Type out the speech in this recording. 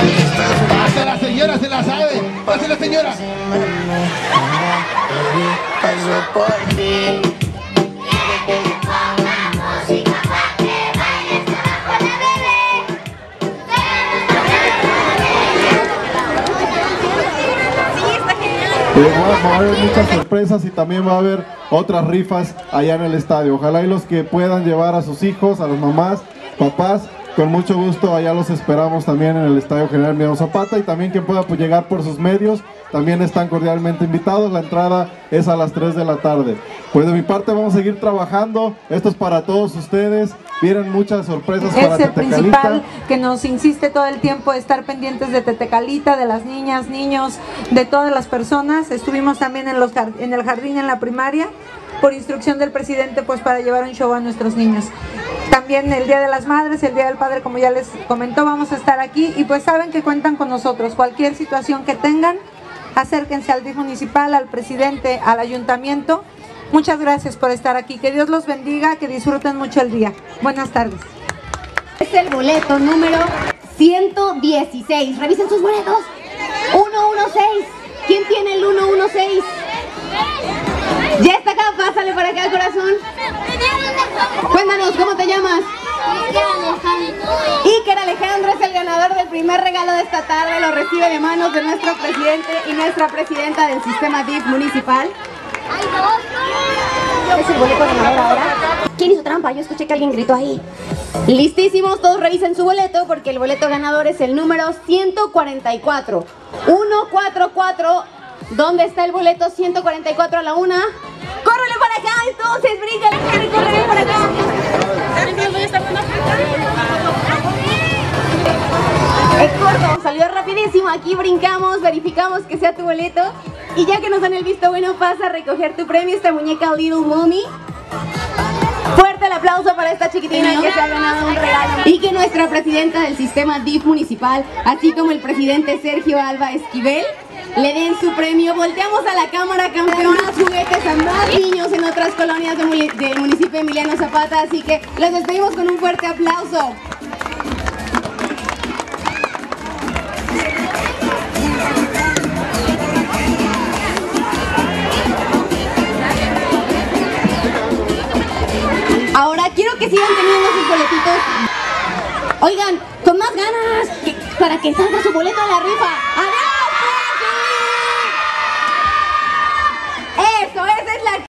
Hasta la señora se la sabe. Pásale, señora. Va a haber muchas sorpresas y también va a haber otras rifas allá en el estadio. Ojalá y los que puedan llevar a sus hijos, a las mamás, papás, con mucho gusto allá los esperamos también en el Estadio General Emiliano Zapata, y también quien pueda llegar por sus medios también están cordialmente invitados. La entrada es a las 3 de la tarde. Pues de mi parte vamos a seguir trabajando, esto es para todos ustedes, vienen muchas sorpresas para Tetecalita. Es el principal que nos insiste todo el tiempo estar pendientes de Tetecalita, de las niñas, niños, de todas las personas. Estuvimos también en el jardín, en la primaria, por instrucción del presidente, pues para llevar un show a nuestros niños. También el Día de las Madres, el Día del Padre, como ya les comentó, vamos a estar aquí y pues saben que cuentan con nosotros. Cualquier situación que tengan, acérquense al DIF municipal, al presidente, al ayuntamiento. Muchas gracias por estar aquí. Que Dios los bendiga, que disfruten mucho el día. Buenas tardes. Es el boleto número 116. Revisen sus boletos. 116. ¿Quién tiene el 116? Ya está acá, pásale para acá, corazón. Cuéntanos, ¿cómo te llamas? Iker Alejandro es el ganador del primer regalo de esta tarde. Lo recibe de manos de nuestro presidente y nuestra presidenta del sistema DIF municipal. ¿Es el boleto ganador ahora? ¿Quién hizo trampa? Yo escuché que alguien gritó ahí. Listísimos, todos revisen su boleto porque el boleto ganador es el número 144. 144. ¿Dónde está el boleto 144 a la una? ¡Córrele para acá! Entonces, bríncale, córrele para acá. Es corto, salió rapidísimo. Aquí brincamos, verificamos que sea tu boleto. Y ya que nos dan el visto bueno, pasa a recoger tu premio, esta muñeca Little Mommy. Fuerte el aplauso para esta chiquitina que se ha ganado un regalo. Y que nuestra presidenta del sistema DIF municipal, así como el presidente Sergio Alba Esquivel, le den su premio. Volteamos a la cámara, campeonas, juguetes a más niños en otras colonias del municipio Emiliano Zapata. Así que los despedimos con un fuerte aplauso. Ahora quiero que sigan teniendo sus boletitos. Oigan, con más ganas, para que salga su boleto a la rifa.